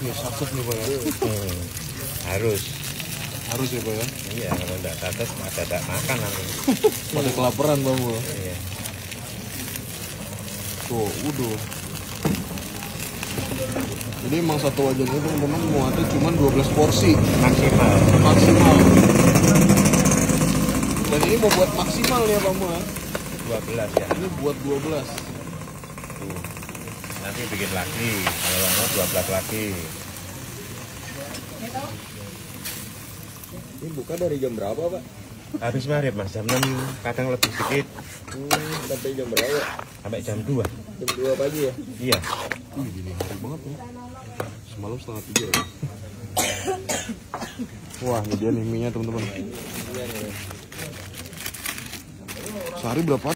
nih, sukses nih Pak ya. Harus Ya Pak ya. iya, kalau enggak sukses ada makan nanti. Pada kelaparan Bang. Iya. Tuh, udah. Jadi emang satu wajan itu teman-teman muatnya cuma 12 porsi Maksimal. Dan ini mau buat maksimal ya Bang ya. 12 ya. Ini buat 12. Tuh. Nanti bikin lagi, kalau mau 12 lagi. Ini buka dari jam berapa Pak? Habis maghrib Mas, jam 6 kadang lebih sedikit. Sampai jam berapa? Sampai jam 2. Jam 2 pagi ya? Iya. Gini hari banget ya. Semalam 2:30 ya. Wah, ini dia nih mie-nya teman-teman. Sehari berapa?